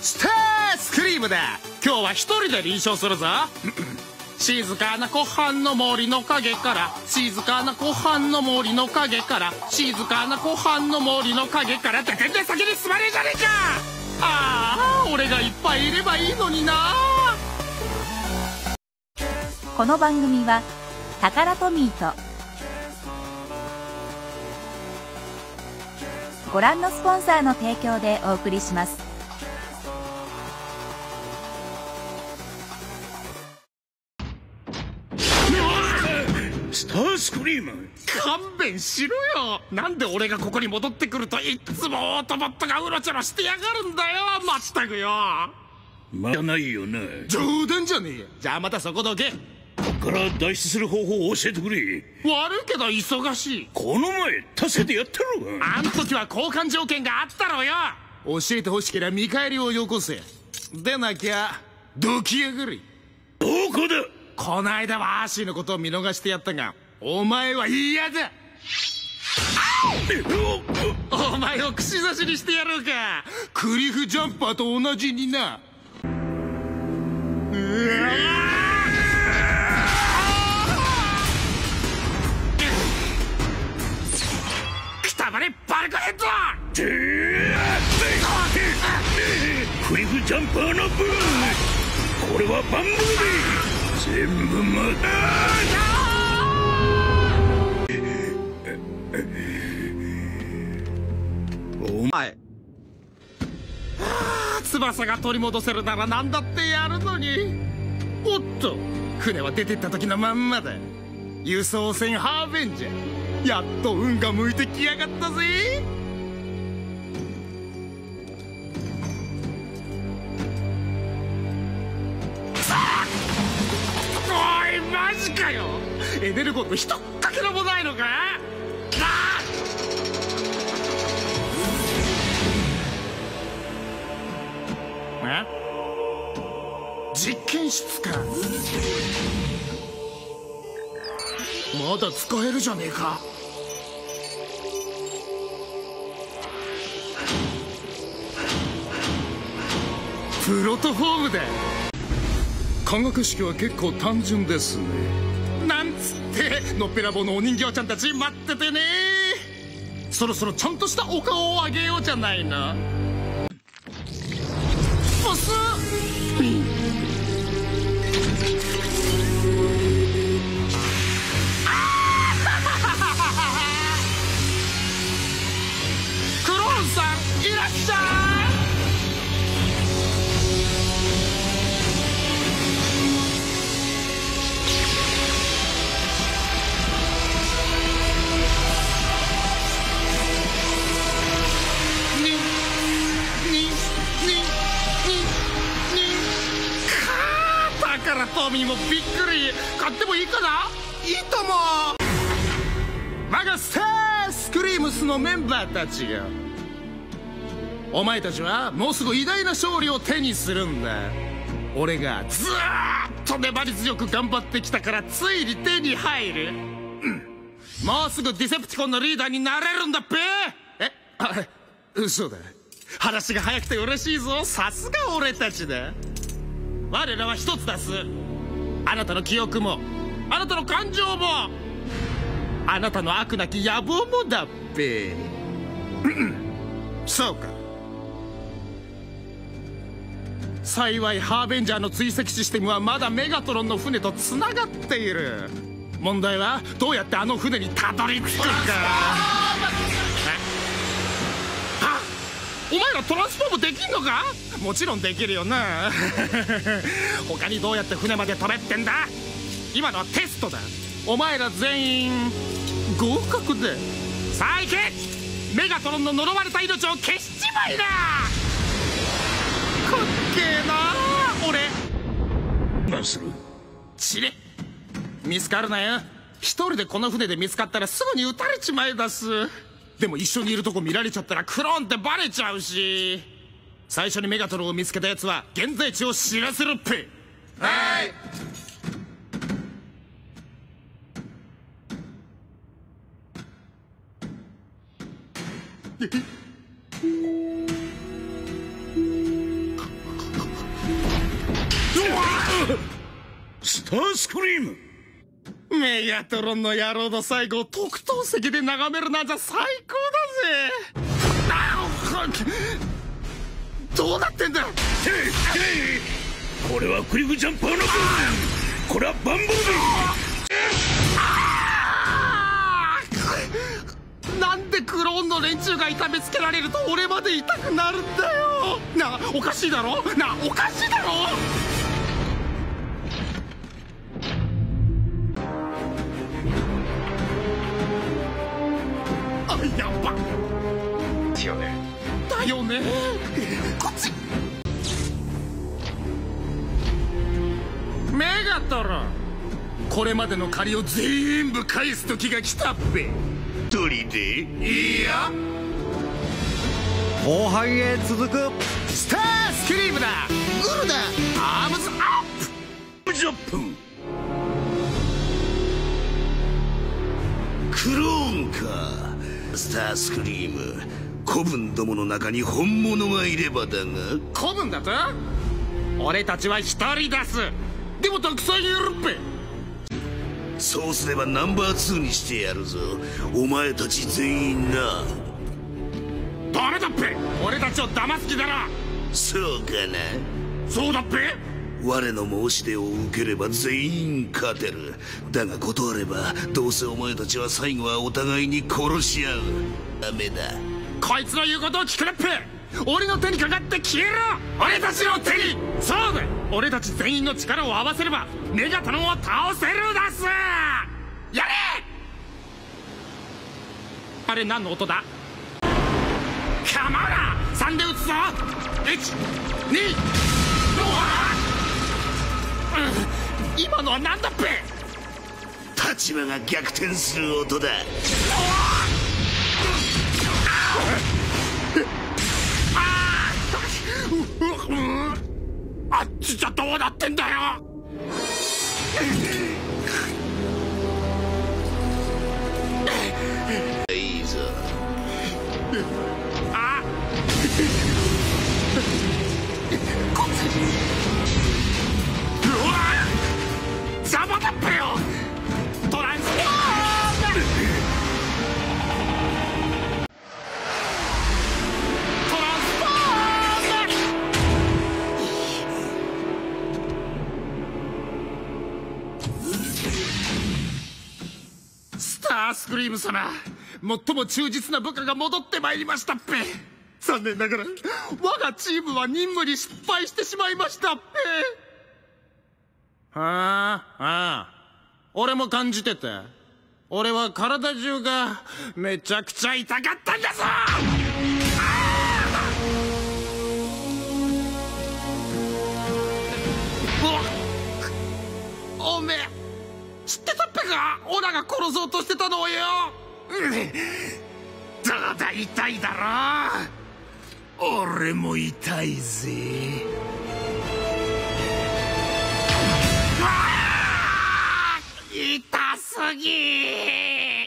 ステースクリームだ。今日は一人で臨床するぞ。静かな湖畔の森の陰から、静かな湖畔の森の陰から、静かな湖畔の森の陰からって全然先に進まねえじゃねえか。ああ、俺がいっぱいいればいいのにな。 この番組はタカラトミーとご覧のスポンサーの提供でお送りします。 スタースクリーム、 勘弁しろよ。なんで俺がここに戻ってくるといっつもオートボットがうろちょろしてやがるんだよ。まったくよ。 まだないよな。 冗談じゃねえよ。じゃあまたそこどけ。 こっから脱出する方法を教えてくれ。 悪いけど忙しい。 この前助けてやったろ。 あん時は交換条件があったろよ。教えてほしけりゃ見返りをよこせ。でなきゃどきやがれ。 どこだ。 こないだはアーシーのことを見逃してやったが、お前は嫌だ。お前を串刺しにしてやろうか。クリフジャンパーと同じにな。くたばれバルコヘッド。 クリフジャンパーの分、これは万能で全部お前、翼が取り戻せるなら何だってやるのに。おっと、船は出てった時のまんまだ。輸送船ハーベンジャー、やっと運が向いてきやがったぜ。おいマジかよ。エネルゴンのひとっかけらもないのか。実験室か。まだ使えるじゃねえか。プロトフォームだ。化学式は結構単純ですね。なんつってのっぺらぼうのお人形ちゃんたち待っててね。そろそろちゃんとしたお顔をあげようじゃないの。ボス。クローンさんいらっしゃい。だからトミーもびっくり。買ってもいいかな。いいとも。我がステースクリームスのメンバーたちよ。お前たちはもうすぐ偉大な勝利を手にするんだ。俺がずーっと粘り強く頑張ってきたからついに手に入る。もうすぐディセプティコンのリーダーになれるんだっぺ。嘘だ。話が早くて嬉しいぞ。さすが俺たちだ。我らは一つです。あなたの記憶も、あなたの感情も、あなたの悪なき野望もだっぺ。そうか。幸いハーベンジャーの追跡システムはまだメガトロンの船とつながっている。問題はどうやってあの船にたどり着くか。お前らトランスフォームできんのか。もちろんできるよな。他にどうやって船まで飛べってんだ。今のはテストだ。お前ら全員合格で。さあ行け。メガトロンの呪われた命を消しちまいな。かっけえな俺。 何する。 チレ。見つかるなよ。一人でこの船で見つかったらすぐに撃たれちまいだす。でも一緒にいるとこ見られちゃったらクローンってバレちゃうし。最初にメガトロンを見つけたやつは現在地を知らせるっぺ。はい。 スタースクリーム。 メガトロンの野郎の最後を特等席で眺めるなんざ最高だぜ。どうなってんだ。 これはクリフジャンパーの分。これはバンブルビー。なんでクローンの連中が痛めつけられると俺まで痛くなるんだよ。なあおかしいだろ。なあおかしいだろ。あ、やっばだよね。だよね。こっち。メガトロン、これまでの借りを全部返す時が来たっぺ。 一人で。 いや後半へ続く。 スタースクリームだ。グルだ。アームズアップ。 ジャップ。クローンか。スタースクリーム、子分どもの中に本物がいればだが。 子分だと。俺たちは一人出す。でもたくさんいるっぺ。 そうすればナンバー2にしてやるぞ、お前たち全員な。 ダメだっぺ。俺たちを騙す気だな。 そうかな。 そうだっぺ。 我の申し出を受ければ全員勝てる。だが断ればどうせお前たちは最後はお互いに殺し合う。ダメだ。 こいつの言うことを聞くなっぺ。俺の手にかかって消えろ。俺たちの手に。そうだ。俺たち全員の力を合わせればメガトロンを倒せるだす。やれ。あれ何の音だ。カマラ3で撃つぞ。1、2、今のは何だっぺ。 立場が逆転する音だ。あっちじゃどうなってんだよ。いいぞ。あこっち。うわ邪魔だっぺよ。トランスフォーム。スタースクリーム様、最も忠実な部下が戻ってまいりましたっぺ。残念ながら我がチームは任務に失敗してしまいましたっぺ。ああ、俺も感じてた。俺は体中がめちゃくちゃ痛かったんだぞ。おめえ知ってたっぺか。オラが殺そうとしてたのをよ。どうだ痛いだろ。俺も痛いぜ。痛すぎ。